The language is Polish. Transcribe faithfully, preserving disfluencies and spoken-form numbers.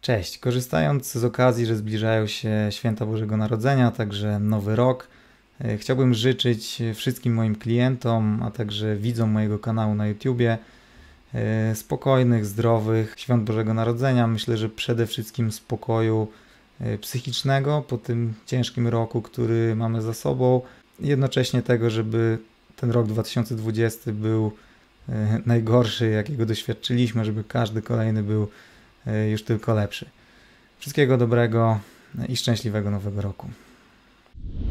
Cześć, korzystając z okazji, że zbliżają się święta Bożego Narodzenia, także Nowy Rok, e, chciałbym życzyć wszystkim moim klientom, a także widzom mojego kanału na YouTubie e, spokojnych, zdrowych świąt Bożego Narodzenia. Myślę, że przede wszystkim spokoju e, psychicznego po tym ciężkim roku, który mamy za sobą. Jednocześnie tego, żeby ten rok dwa tysiące dwudziesty był e, najgorszy, jakiego doświadczyliśmy, żeby każdy kolejny był już tylko lepszy. Wszystkiego dobrego i szczęśliwego Nowego Roku.